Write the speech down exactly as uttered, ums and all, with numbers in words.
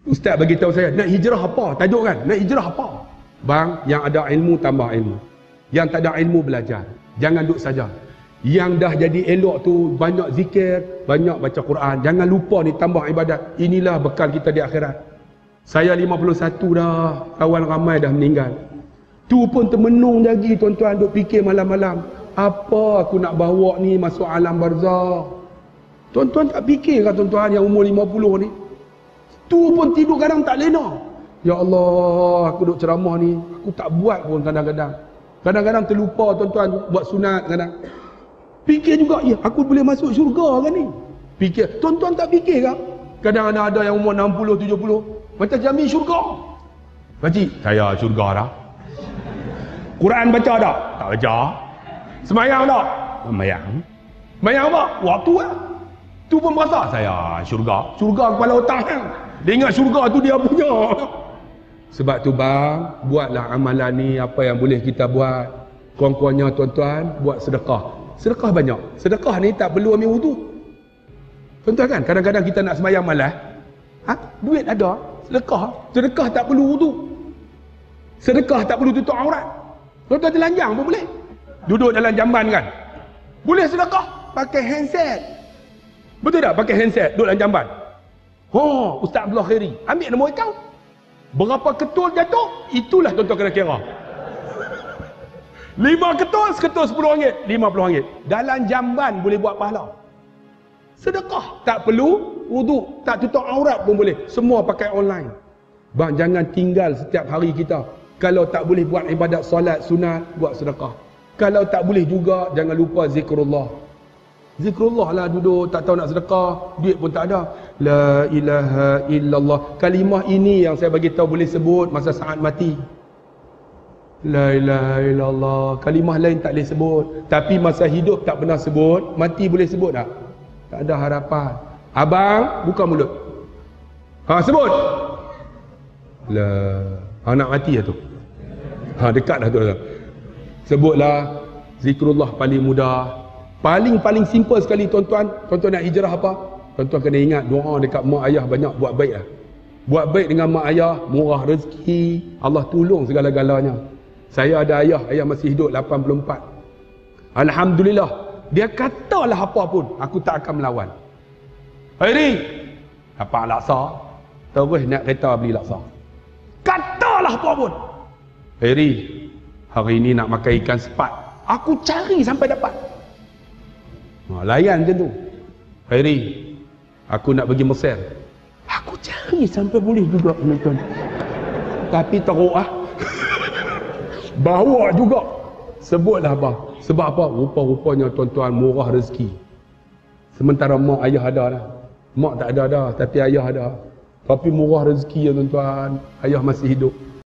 Ustaz bagi tahu saya, nak hijrah apa? Tajuk kan? Nak hijrah apa? Bang, yang ada ilmu tambah ilmu. Yang tak ada ilmu belajar. Jangan duduk saja. Yang dah jadi elok tu banyak zikir, banyak baca Quran. Jangan lupa ni tambah ibadat. Inilah bekal kita di akhirat. Saya lima puluh satu dah, kawan ramai dah meninggal. Tu pun termenung lagi tuan-tuan duk fikir malam-malam. Apa aku nak bawa ni masuk alam barzah? Tuan-tuan tak fikir kan tuan-tuan yang umur lima puluh ni? Tu pun tidur kadang tak lena. Ya Allah, aku duk ceramah ni, aku tak buat pun kadang-kadang. Kadang-kadang terlupa tuan-tuan buat sunat kadang. Fikir juga, ya aku boleh masuk syurga kan ni? Fikir, tuan-tuan tak fikir kan? Kadang-kadang ada yang umur enam puluh, tujuh puluh, macam jamin syurga. Pakcik, saya syurga dah. Quran baca tak? Tak baca. Semayang tak? Semayang. Semayang apa? Waktu lah. Tu pun merasa, saya syurga. Syurga kepala otak kan? Dia ingat syurga tu dia punya. Sebab tu bang, buatlah amalan ni apa yang boleh kita buat. Kurang-kurangnya tuan-tuan, buat sedekah. Sedekah banyak. Sedekah ni tak perlu ambil wudu. Tuan-tuan kan, kadang-kadang kita nak sembahyang malas. Ha? Duit ada. Sedekah. Sedekah tak perlu wudu. Sedekah tak perlu tutup aurat. Tuan-tuan telanjang pun boleh. Duduk dalam jamban kan. Boleh sedekah. Pakai handset. Betul tak? Pakai handset. Duduk dalam jamban. Oh, Ustaz Abdullah Khairi. Ambil nombor account. Berapa ketul jatuh? Itulah tuan-tuan kena kira. Lima ketul, seketul sepuluh ringgit. Lima puluh ringgit. Dalam jamban boleh buat pahala. Sedekah. Tak perlu wudu. Tak tutup aurat pun boleh. Semua pakai online. Bang, jangan tinggal setiap hari kita. Kalau tak boleh buat ibadat solat, sunat, buat sedekah. Kalau tak boleh juga, jangan lupa zikrullah. Zikrullah lah duduk, tak tahu nak sedekah, duit pun tak ada. La ilaha illallah. Kalimah ini yang saya bagi tahu boleh sebut masa saat mati. La ilaha illallah. Kalimah lain tak boleh sebut. Tapi masa hidup tak pernah sebut, mati boleh sebut tak? Tak ada harapan. Abang, buka mulut. Ha, sebut. La. Ha, nak mati lah tu. Ha, dekat dah tu. Sebutlah zikrullah paling mudah. Paling-paling simple sekali tuan-tuan. Tuan-tuan nak hijrah apa? Tuan-tuan kena ingat doa dekat mak ayah banyak buat baik lah. Buat baik dengan mak ayah, murah rezeki, Allah tolong segala-galanya. Saya ada ayah, ayah masih hidup lapan puluh empat. Alhamdulillah. Dia katalah apa pun, aku tak akan melawan. Hairi, dapat laksa, terus nak kereta beli laksa. Katalah apa pun. Hairi, hari ini nak makan ikan sepat. Aku cari sampai dapat. Ha, layan macam tu. Hairi, aku nak pergi Mesir. Aku cari sampai boleh juga tuan. Tapi teruk ah. Bawa juga. Sebutlah apa? Sebab apa? Rupa-rupanya tuan-tuan murah rezeki. Sementara mak ayah ada dah. Mak tak ada dah, tapi ayah ada. Tapi murah rezeki ya tuan-tuan. Ayah masih hidup.